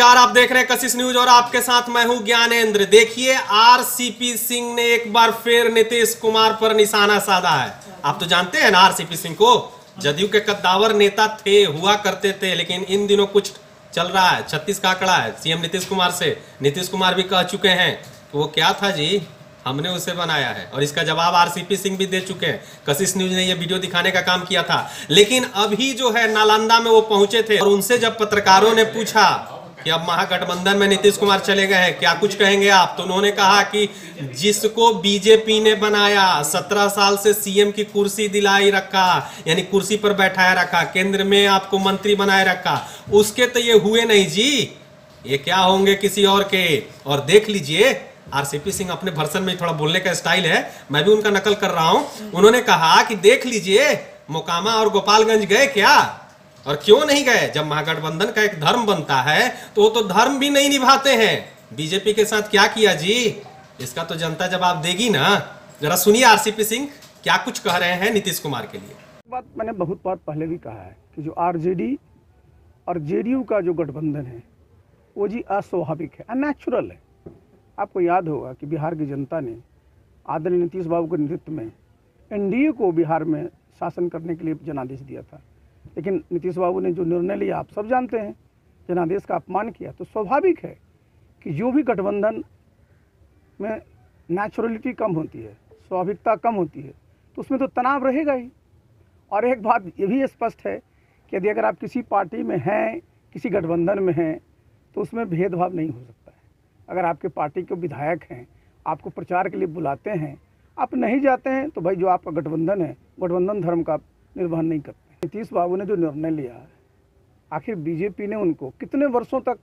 नमस्कार, आप देख रहे हैं कशिश न्यूज और आपके साथ मैं हूं ज्ञानेंद्र। देखिए, आरसीपी सिंह ने एक बार फिर नीतीश कुमार पर निशाना साधा है। आप तो जानते हैं ना आरसीपी सिंह को, जदयू के कद्दावर नेता थे, हुआ करते थे, लेकिन इन दिनों कुछ चल रहा है। 36 का आंकड़ा है सीएम नीतीश कुमार से। नीतीश कुमार भी कह चुके हैं कि वो क्या था जी, हमने उसे बनाया है, और इसका जवाब आरसीपी सिंह भी दे चुके हैं। कशिश न्यूज ने ये वीडियो दिखाने का काम किया था। लेकिन अभी जो है नालंदा में वो पहुंचे थे और उनसे जब पत्रकारों ने पूछा कि अब महागठबंधन में नीतीश कुमार चले गए हैं, क्या कुछ कहेंगे आप, तो उन्होंने कहा कि जिसको बीजेपी ने बनाया, 17 साल से सीएम की कुर्सी दिलाई रखा, यानी कुर्सी पर बैठाया रखा, केंद्र में आपको मंत्री बनाए रखा, उसके तो ये हुए नहीं जी, ये क्या होंगे किसी और के। और देख लीजिए, आरसीपी सिंह अपने वर्सन में थोड़ा बोलने का स्टाइल है, मैं भी उनका नकल कर रहा हूं। उन्होंने कहा कि देख लीजिए, मोकामा और गोपालगंज गए क्या, और क्यों नहीं गए। जब महागठबंधन का एक धर्म बनता है तो वो तो धर्म भी नहीं निभाते हैं। बीजेपी के साथ क्या किया जी, इसका तो जनता जवाब देगी ना। जरा सुनिए आरसीपी सिंह क्या कुछ कह रहे हैं नीतीश कुमार के लिए। बात मैंने बहुत बार पहले भी कहा है कि जो आरजेडी और जेडीयू का जो गठबंधन है वो जी अस्वाभाविक है, अनैचुरल है। आपको याद होगा कि बिहार की जनता ने आदरणीय नीतीश बाबू के नेतृत्व में एनडीए को बिहार में शासन करने के लिए जनादेश दिया था, लेकिन नीतीश बाबू ने जो निर्णय लिया आप सब जानते हैं, जनादेश का अपमान किया। तो स्वाभाविक है कि जो भी गठबंधन में नेचुरलिटी कम होती है, स्वाभाविकता कम होती है, तो उसमें तो तनाव रहेगा ही। और एक बात ये भी स्पष्ट है कि यदि अगर आप किसी पार्टी में हैं, किसी गठबंधन में हैं, तो उसमें भेदभाव नहीं हो सकता है। अगर आपके पार्टी के विधायक हैं, आपको प्रचार के लिए बुलाते हैं, आप नहीं जाते हैं, तो भाई जो आपका गठबंधन है, गठबंधन धर्म का निर्वहन नहीं करते। नीतीश बाबू ने जो निर्णय लिया है, आखिर बीजेपी ने उनको कितने वर्षों तक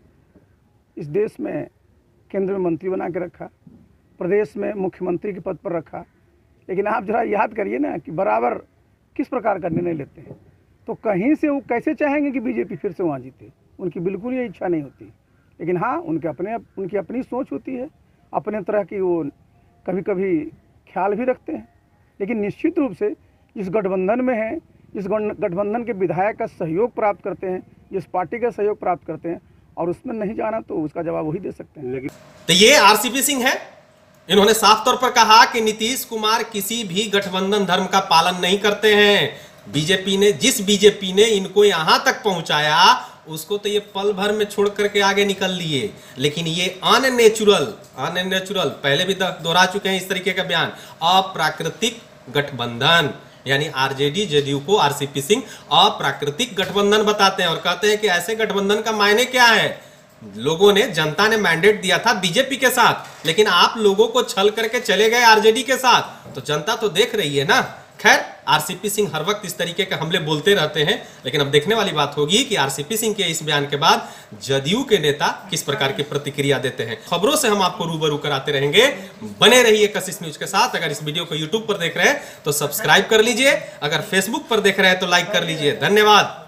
इस देश में केंद्र में मंत्री बना के रखा, प्रदेश में मुख्यमंत्री के पद पर रखा, लेकिन आप जरा याद करिए ना कि बराबर किस प्रकार का निर्णय लेते हैं। तो कहीं से वो कैसे चाहेंगे कि बीजेपी फिर से वहाँ जीते, उनकी बिल्कुल ये इच्छा नहीं होती। लेकिन हाँ, उनकी अपनी सोच होती है, अपने तरह की वो कभी कभी ख्याल भी रखते हैं। लेकिन निश्चित रूप से जिस गठबंधन में है, जिस गठबंधन के विधायक का सहयोग प्राप्त करते हैं, जिस पार्टी का सहयोग प्राप्त करते हैं, और उसमें नहीं जाना, तो उसका जवाब वही दे सकते हैं। लेकिन तो ये आरसीपी सिंह है, इन्होंने साफ तौर पर कहा कि नीतीश कुमार किसी भी गठबंधन धर्म का पालन नहीं करते हैं। जिस बीजेपी ने इनको यहां तक पहुंचाया, उसको तो ये पल भर में छोड़ करके आगे निकल लिए। लेकिन ये अननेचुरल पहले भी दोहरा चुके हैं इस तरीके का बयान, अप्राकृतिक गठबंधन, यानी आरजेडी जेडीयू को आरसीपी सिंह अप्राकृतिक गठबंधन बताते हैं और कहते हैं कि ऐसे गठबंधन का मायने क्या है। लोगों ने, जनता ने मैंडेट दिया था बीजेपी के साथ, लेकिन आप लोगों को छल करके चले गए आरजेडी के साथ, तो जनता तो देख रही है ना। खैर, आरसीपी सिंह हर वक्त इस तरीके के हमले बोलते रहते हैं, लेकिन अब देखने वाली बात होगी कि आरसीपी सिंह के इस बयान के बाद जदयू के नेता किस प्रकार की प्रतिक्रिया देते हैं। खबरों से हम आपको रूबरू कराते रहेंगे, बने रहिए कशिश न्यूज के साथ। अगर इस वीडियो को यूट्यूब पर देख रहे हैं तो सब्सक्राइब कर लीजिए, अगर फेसबुक पर देख रहे हैं तो लाइक कर लीजिए। धन्यवाद।